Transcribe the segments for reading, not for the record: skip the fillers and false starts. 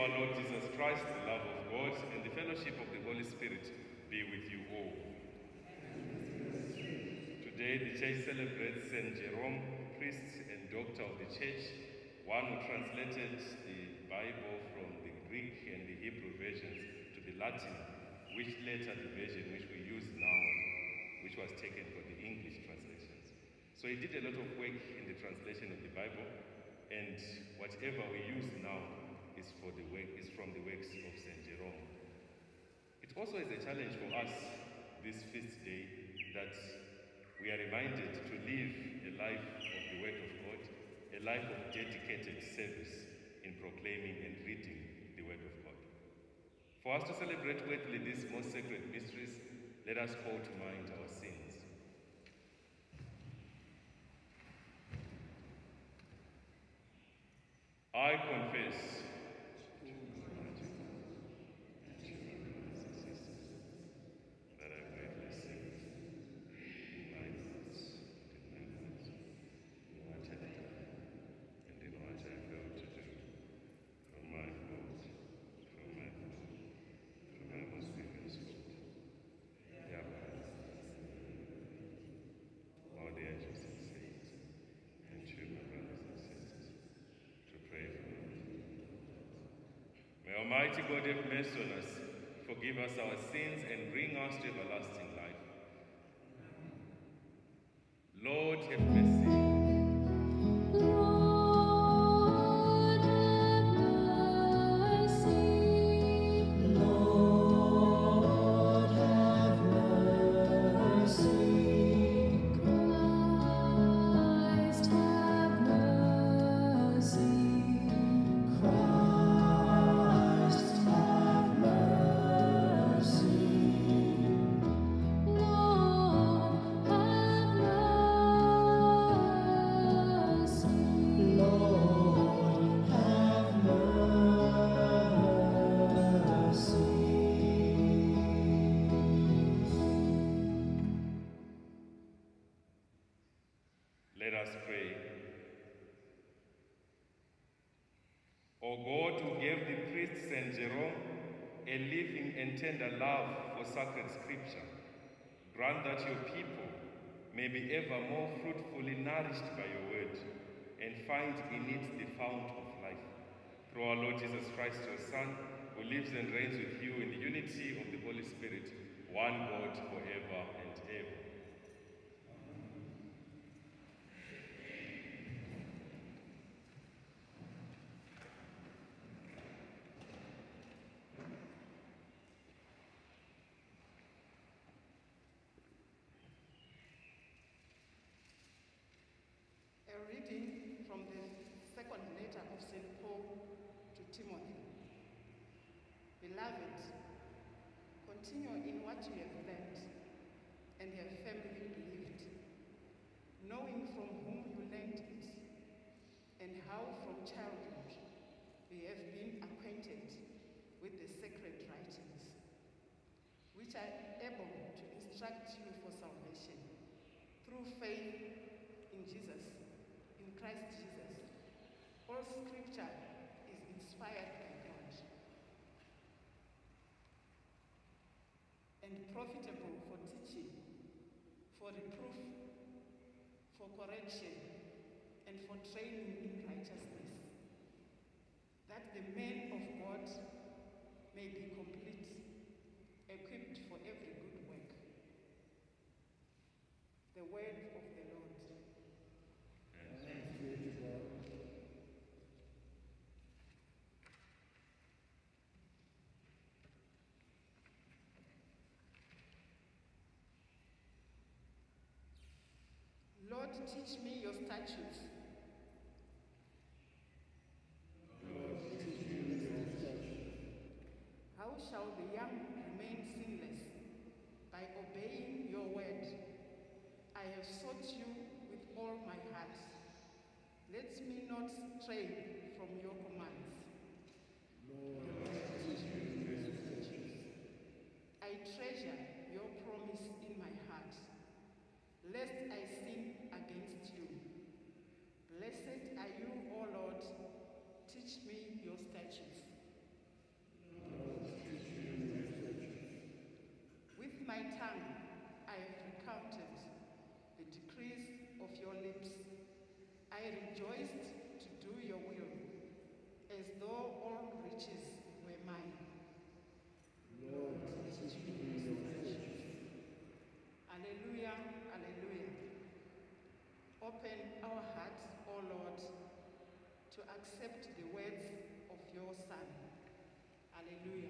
our Lord Jesus Christ, the love of God, and the fellowship of the Holy Spirit be with you all. Today the Church celebrates St. Jerome, priest and doctor of the Church, one who translated the Bible from the Greek and the Hebrew versions to the Latin, which later the version which we use now, which was taken from the English translations. So he did a lot of work in the translation of the Bible, and whatever we use now is from the works of St. Jerome. It also is a challenge for us this feast day that we are reminded to live a life of the Word of God, a life of dedicated service in proclaiming and reading the Word of God. For us to celebrate worthily these most sacred mysteries, let us call to mind our sins. I confess that I greatly sinned in my thoughts, in my words, in what I have done, and in what I failed to do. From my fault, from my most grievous fault. All the angels and saints, and you, my brothers and sisters, to pray for me. May Almighty God have mercy on us, forgive us our sins, and bring us to everlasting life. Lord, have mercy. Let us pray. O God, who gave the priest St. Jerome a living and tender love for sacred scripture, grant that your people may be ever more fruitfully nourished by your word and find in it the fount of life. Through our Lord Jesus Christ, your Son, who lives and reigns with you in the unity of the Holy Spirit, one God forever and ever. A reading from the second letter of St. Paul to Timothy. Beloved, continue in what you have learned and have firmly believed, knowing from whom you learned it, and how from childhood you have been acquainted with the sacred writings, which are able to instruct you for salvation through faith in Christ Jesus. All scripture is inspired by God and profitable for teaching, for reproof, for correction, and for training in righteousness, that the man of God may be complete, equipped for every good work. The word of the Lord. Thanks be to God. Lord, teach me your statutes. Lord, teach me your statutes. How shall the young remain sinless? By obeying your word. I have sought you with all my heart. Let me not stray from your commands. Lord, teach me your statutes. I treasure your promise in my heart, lest I sin against you. Blessed are you, O Lord. Teach me your statutes. riches were mine. Lord, teach me your statutes. Alleluia, alleluia. Open our hearts, O Lord, to accept the words of your Son. Alleluia.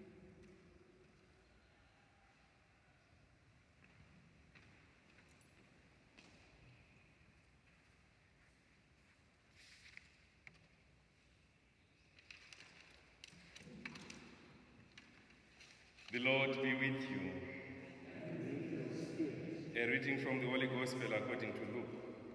The Lord be with you. A reading from the Holy Gospel according to Luke.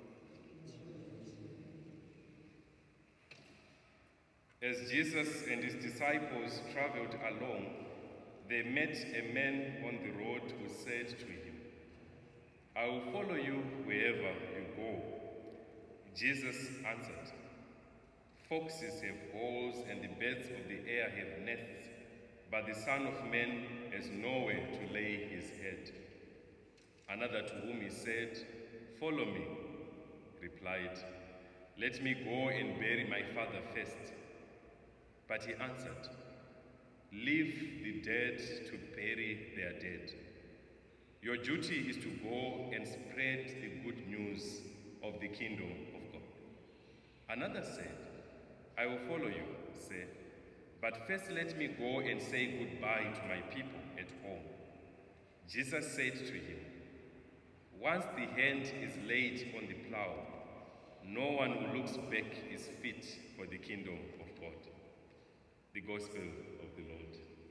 As Jesus and his disciples traveled along, they met a man on the road who said to him, "I will follow you wherever you go." Jesus answered, "Foxes have holes and the birds of the air have nests, but the Son of Man has nowhere to lay his head." Another, to whom he said, "Follow me," replied, "Let me go and bury my father first." But he answered, "Leave the dead to bury their dead. Your duty is to go and spread the good news of the kingdom of God." Another said, "I will follow you, sir, but first let me go and say goodbye to my people at home." Jesus said to him, "Once the hand is laid on the plow, no one who looks back is fit for the kingdom of God." The Gospel of the Lord.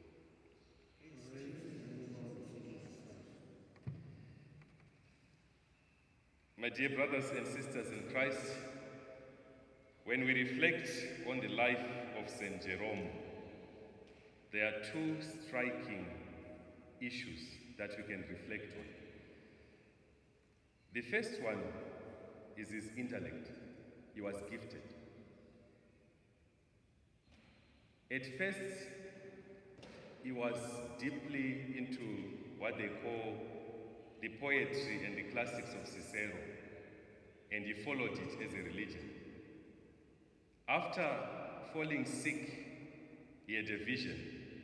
My dear brothers and sisters in Christ, when we reflect on the life of St. Jerome, there are two striking issues that we can reflect on. The first one is his intellect. He was gifted. At first, he was deeply into what they call the poetry and the classics of Cicero, and he followed it as a religion. After falling sick, he had a vision,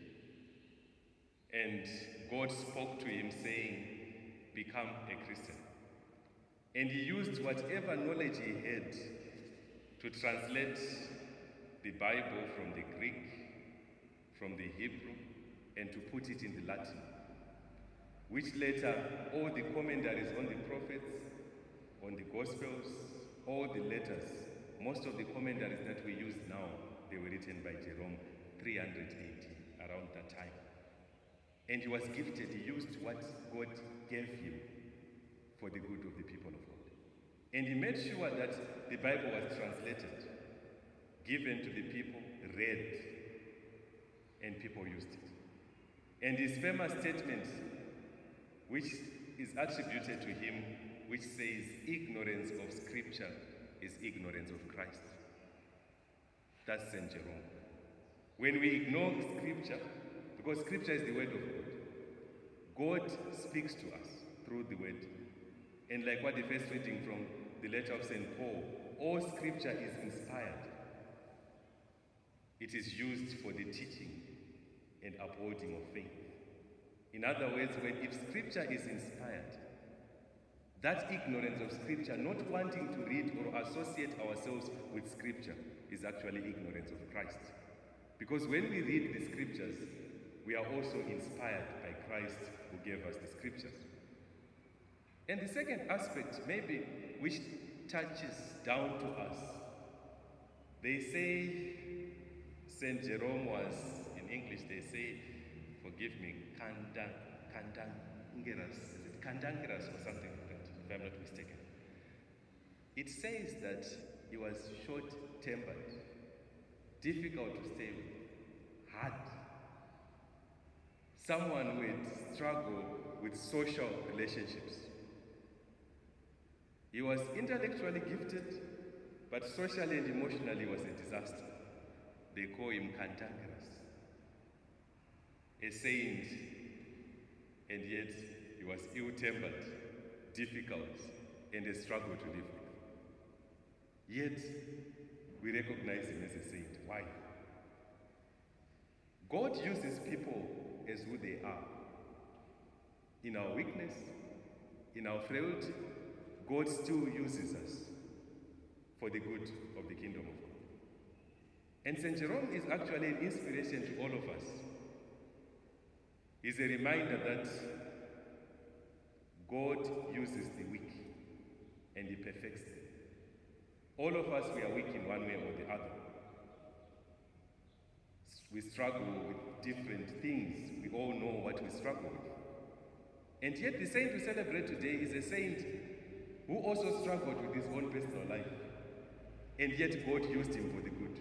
and God spoke to him saying, "Become a Christian." And he used whatever knowledge he had to translate the Bible from the Greek, from the Hebrew, and to put it in the Latin, which later all the commentaries on the prophets, on the Gospels, all the letters, most of the commentaries that we use now, they were written by Jerome, 380, around that time. And he was gifted. He used what God gave him for the good of the people of God. And he made sure that the Bible was translated, given to the people, read, and people used it. And his famous statement, which is attributed to him, which says, "Ignorance of Scripture is ignorance of Christ." That's St. Jerome. When we ignore Scripture, because Scripture is the Word of God, God speaks to us through the Word. And like what the first reading from the letter of St. Paul, all Scripture is inspired. It is used for the teaching and upholding of faith. In other words, if Scripture is inspired, that ignorance of Scripture, not wanting to read or associate ourselves with Scripture, is actually ignorance of Christ. Because when we read the Scriptures, we are also inspired by Christ who gave us the Scriptures. And the second aspect, maybe, which touches down to us, they say St. Jerome was, in English they say, forgive me, cantankerous, is it cantankerous or something like that, if I'm not mistaken. It says that he was short-tempered, difficult to stay with, hard. Someone who would struggle with social relationships. He was intellectually gifted, but socially and emotionally was a disaster. They call him cantankerous, a saint, and yet he was ill-tempered, difficult, and a struggle to live with. Yet, we recognize him as a saint. Why? God uses people as who they are. In our weakness, in our frailty, God still uses us for the good of the kingdom of God. And St. Jerome is actually an inspiration to all of us. He's a reminder that God uses the weak and He perfects them. All of us, we are weak in one way or the other. We struggle with different things. We all know what we struggle with. And yet the saint we celebrate today is a saint who also struggled with his own personal life. And yet God used him for the good.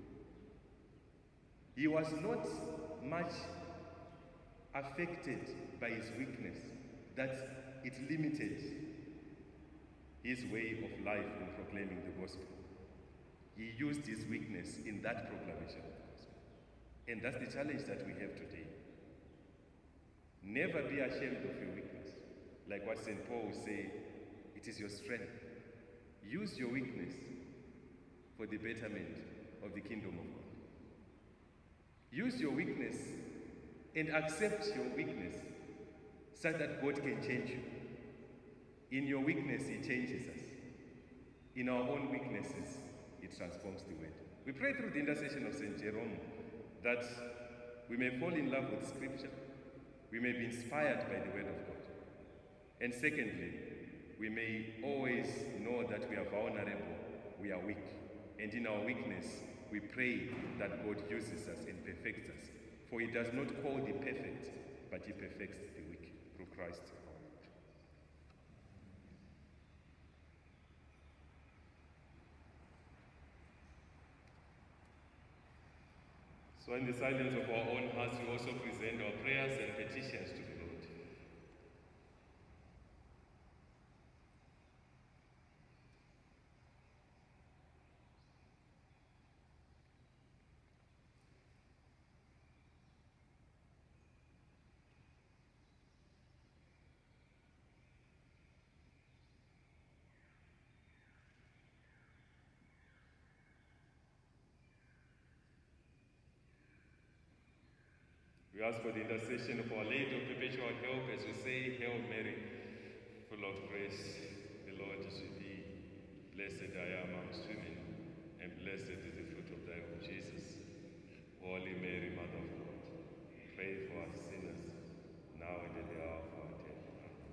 He was not much affected by his weakness, that it limited his way of life in proclaiming the gospel. He used his weakness in that proclamation of the gospel. And that's the challenge that we have today. Never be ashamed of your weakness. Like what St. Paul will say, it is your strength. Use your weakness for the betterment of the kingdom of God. Use your weakness and accept your weakness so that God can change you. In your weakness, He changes us. In our own weaknesses, He transforms the world. We pray through the intercession of St. Jerome that we may fall in love with Scripture, we may be inspired by the Word of God. And secondly, we may always know that we are vulnerable, we are weak. And in our weakness, we pray that God uses us and perfects us. For He does not call the perfect, but He perfects the weak through Christ our Lord. So in the silence of our own hearts, we also present our prayers and petitions to the Lord. We ask for the intercession of Our Lady of Perpetual Help as we say, Hail Mary, full of grace, the Lord is with thee. Blessed are you amongst women, and blessed is the fruit of thy womb, Jesus. Holy Mary, Mother of God, pray for us sinners, now and at the hour of our death. Amen.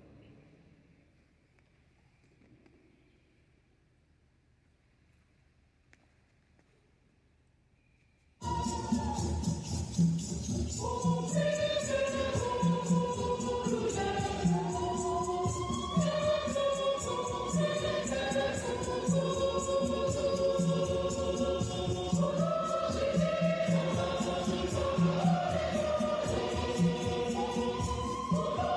Oh,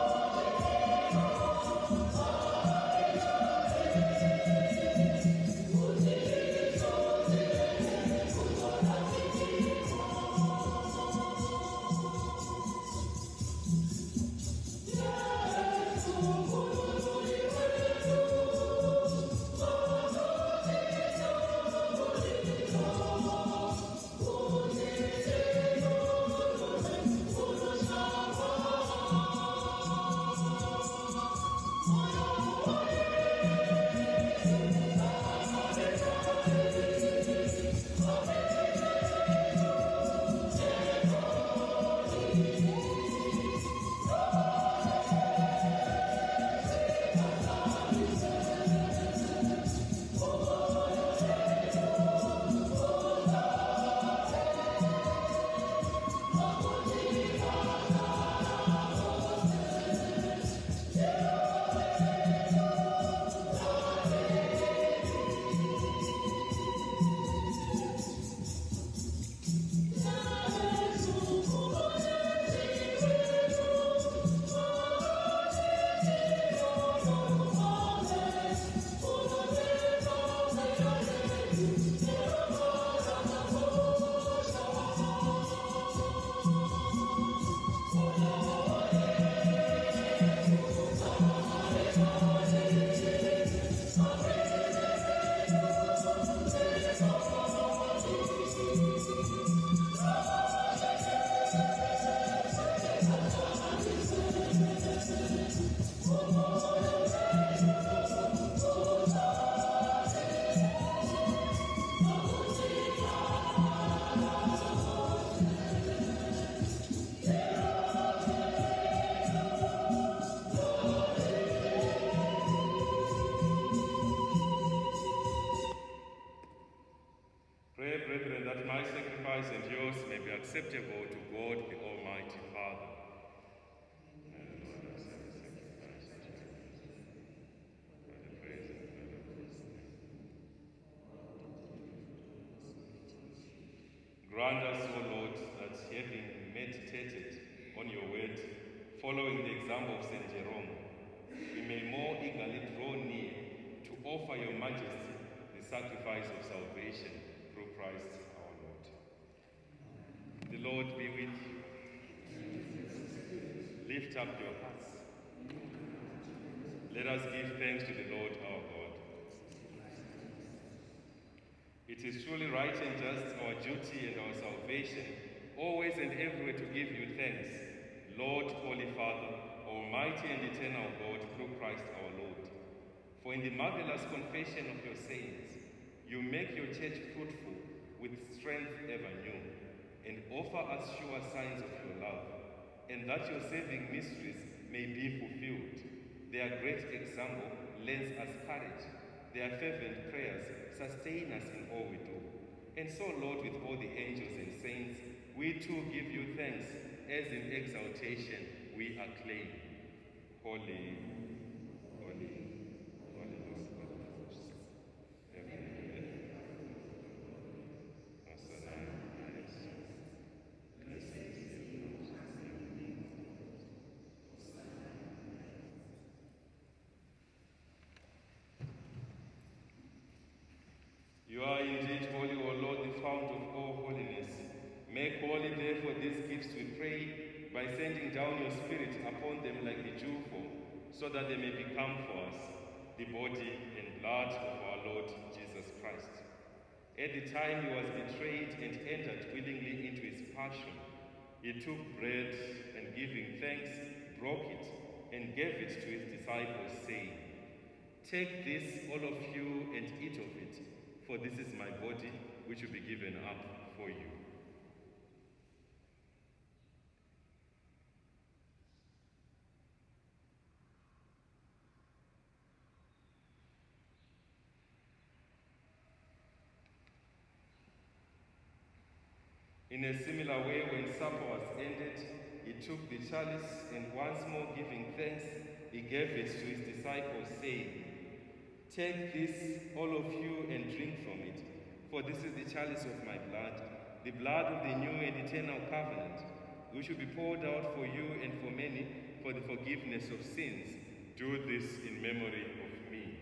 on your word, following the example of St. Jerome, we may more eagerly draw near to offer your majesty the sacrifice of salvation through Christ our Lord. The Lord be with you. Lift up your hearts. Let us give thanks to the Lord our God. It is truly right and just, our duty and our salvation, always and everywhere to give you thanks, Lord, Holy Father, Almighty and eternal God, through Christ our Lord. For in the marvelous confession of your saints, you make your church fruitful with strength ever new, and offer us sure signs of your love, and that your saving mysteries may be fulfilled. Their great example lends us courage. Their fervent prayers sustain us in all we do. And so, Lord, with all the angels and saints, we too give you thanks, as in exaltation we acclaim. Holy, holy, holy Lord God of hosts, heaven and earth, Hosanna in the highest. Blessed is he who comes in the name of the Lord. Hosanna in the highest. You are indeed holy, O Lord, the fount of all holiness. Make holy, therefore, these gifts, we pray, by sending down your Spirit upon them like the dewfall, so that they may become for us the body and blood of our Lord Jesus Christ. At the time he was betrayed and entered willingly into his passion, he took bread and, giving thanks, broke it and gave it to his disciples, saying, "Take this, all of you, and eat of it, for this is my body, which will be given up for you." In a similar way, when supper was ended, he took the chalice, and once more giving thanks, he gave it to his disciples, saying, "Take this, all of you, and drink from it, for this is the chalice of my blood, the blood of the new and eternal covenant, which will be poured out for you and for many for the forgiveness of sins. Do this in memory of me."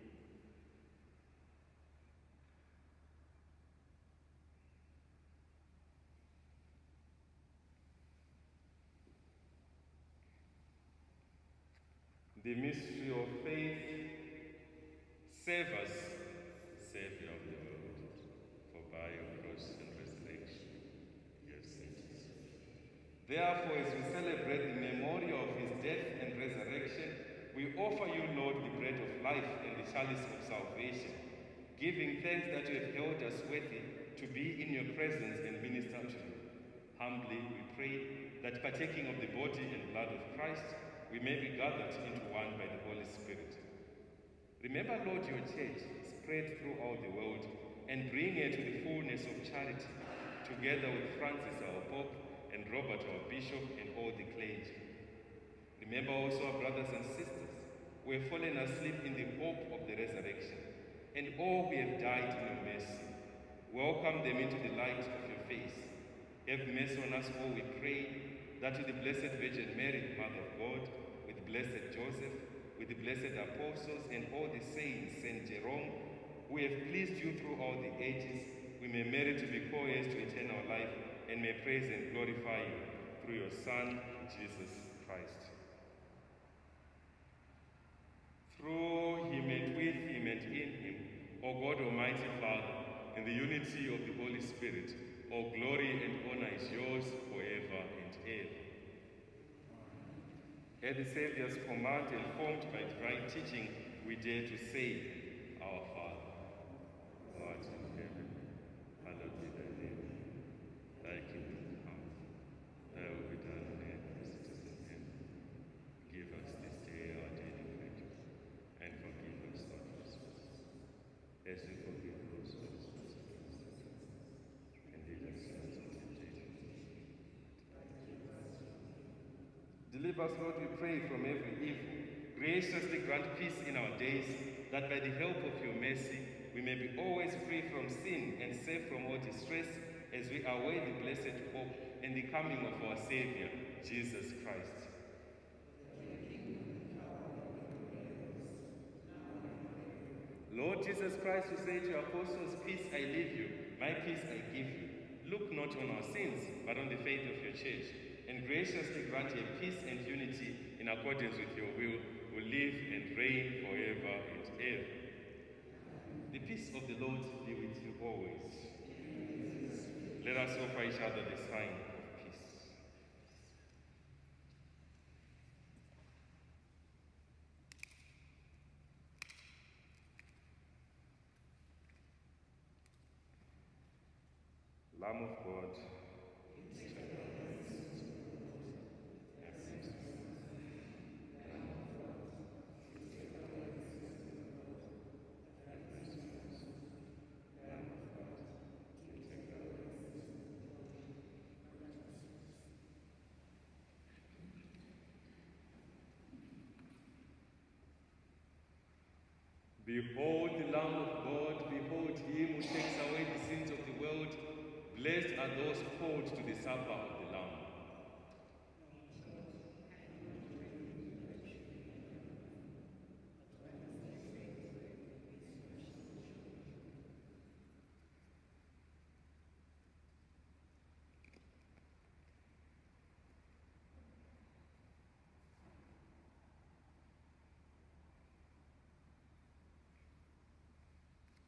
The mystery of faith. Save us, Savior of the world, for by your cross and resurrection you have saved us. Therefore, as we celebrate the memorial of his death and resurrection, we offer you, Lord, the bread of life and the chalice of salvation, giving thanks that you have held us worthy to be in your presence and minister to you. Humbly we pray that, partaking of the body and blood of Christ, we may be gathered into one by the Holy Spirit. Remember, Lord, your church spread throughout the world, and bring her to the fullness of charity, together with Francis our Pope, and Robert our Bishop, and all the clergy. Remember also our brothers and sisters who have fallen asleep in the hope of the resurrection, and all who have died in your mercy. Welcome them into the light of your face. Have mercy on us all, we pray, that with the Blessed Virgin Mary, Mother of God, with Blessed Joseph, with the blessed apostles and all the saints, St. Jerome, who have pleased you throughout the ages, we may merit to be co-heirs to eternal life, and may praise and glorify you through your Son, Jesus Christ. Through him and with him and in him, O God, Almighty Father, in the unity of the Holy Spirit, all glory and honor is yours forever and ever. At the Saviour's command, and formed by divine teaching, we dare to say, Our Father, who art in heaven, hallowed be thy name. Thy kingdom come, thy will be done on earth as it is in heaven. Give us this day our daily bread, and forgive us our trespasses, as we forgive those who trespass against us. And lead us not into temptation. Deliver us, Lord, we pray, from every evil. Graciously grant peace in our days, that by the help of your mercy we may be always free from sin and safe from all distress, as we await the blessed hope and the coming of our Savior, Jesus Christ. Lord Jesus Christ, who said to your apostles, peace I leave you, my peace I give you. Look not on our sins, but on the faith of your church, and graciously grant her peace and unity in accordance with your will, who live and reign forever and ever. The peace of the Lord be with you always. Let us offer each other the sign of peace. Lamb of God, behold the Lamb of God, behold him who takes away the sins of the world. Blessed are those called to the supper of the Lamb.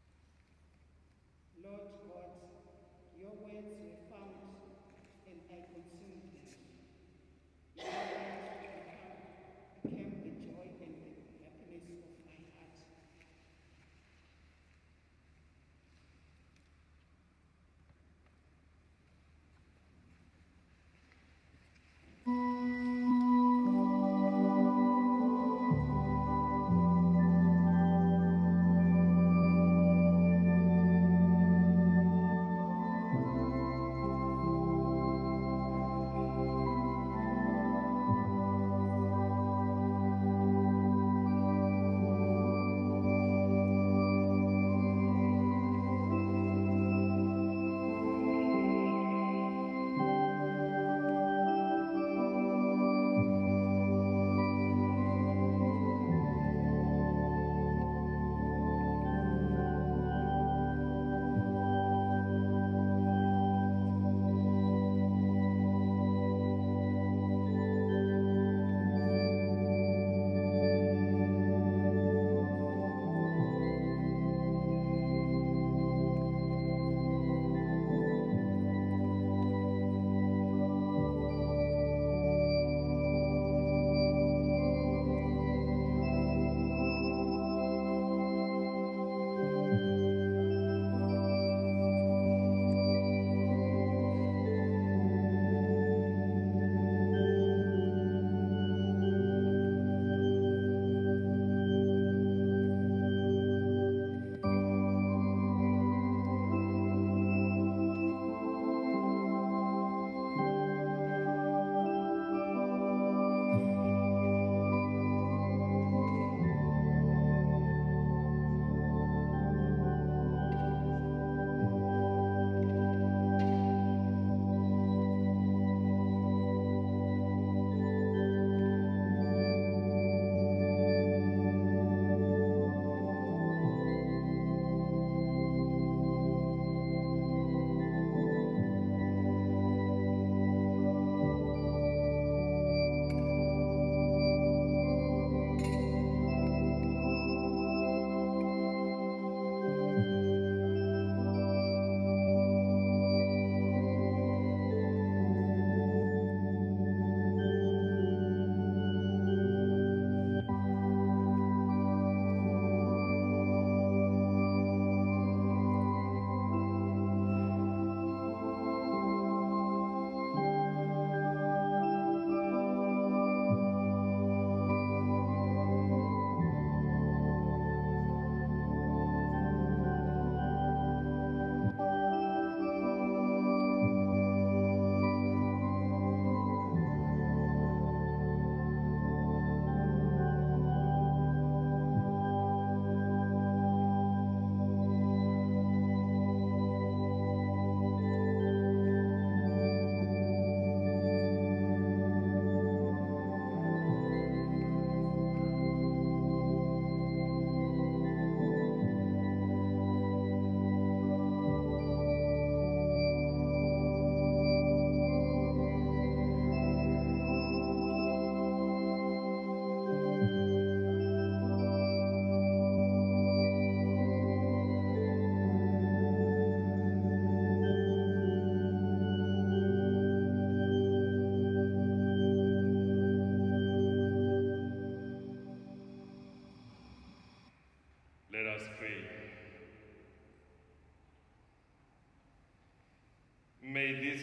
Lord God, your words were found, and I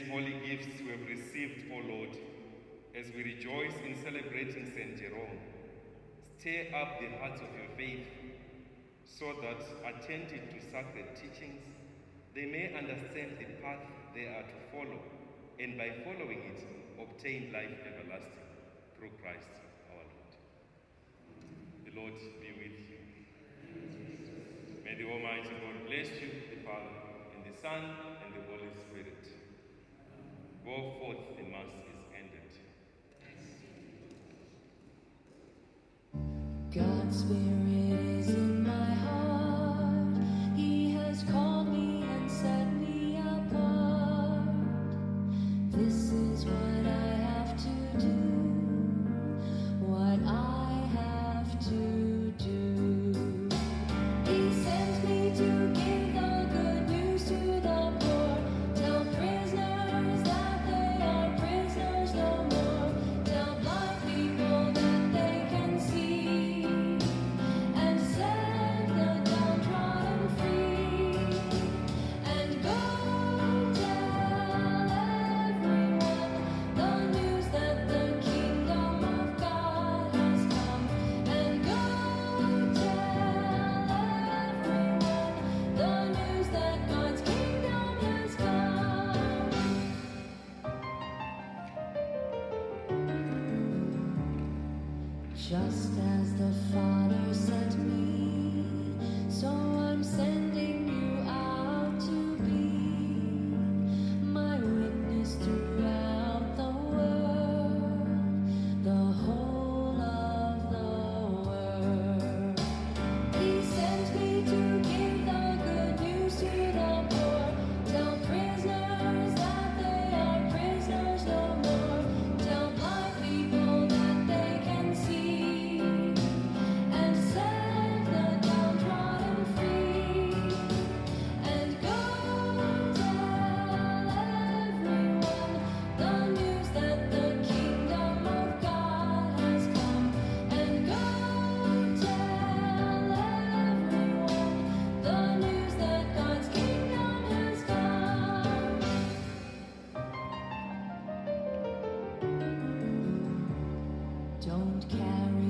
holy gifts we have received, O Lord, as we rejoice in celebrating St. Jerome, stir up the hearts of your faith, so that, attentive to sacred teachings, they may understand the path they are to follow, and by following it, obtain life everlasting through Christ our Lord. The Lord be with you. May the Almighty God bless you, the Father, and the Son, and the Holy Spirit. Go forth, the Mass is ended. God's Spirit is in my heart. He has called me and set me apart. This is what I have to do, what I have to do. He sent me to give the good news to the poor, tell prisoners that they are prisoners no more, tell blind people that they can see, and set the downtrodden free, and go tell everyone the news that the kingdom of God has come, and go tell everyone the news that God's kingdom has come. Just as the Father sent me, so I'm sending you out to be my witness throughout the world, the whole of the world. He sent me to give the good news to the poor, tell prisoners that they are prisoners no more, tell blind people that they can see, and set the downtrodden free, and go tell everyone the news that the kingdom of God has come, and go tell everyone the news that God's kingdom has come. Don't carry